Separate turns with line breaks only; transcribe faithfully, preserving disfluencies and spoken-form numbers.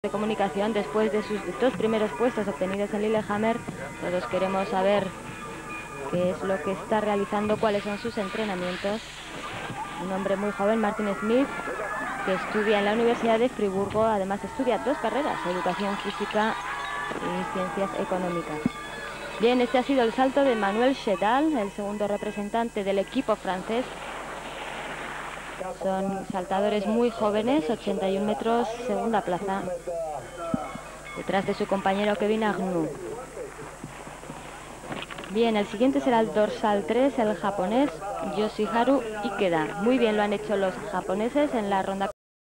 de comunicación después de sus dos primeros puestos obtenidos en Lillehammer. Todos queremos saber qué es lo que está realizando, cuáles son sus entrenamientos. Un hombre muy joven, Martin Smith, que estudia en la Universidad de Friburgo. Además estudia dos carreras, educación física y ciencias económicas. Bien, este ha sido el salto de Manuel Chedal, el segundo representante del equipo francés. Son saltadores muy jóvenes, ochenta y un metros, segunda plaza, detrás de su compañero Kevin Agnew. Bien, el siguiente será el dorsal tres, el japonés Yoshiharu Ikeda. Muy bien lo han hecho los japoneses en la ronda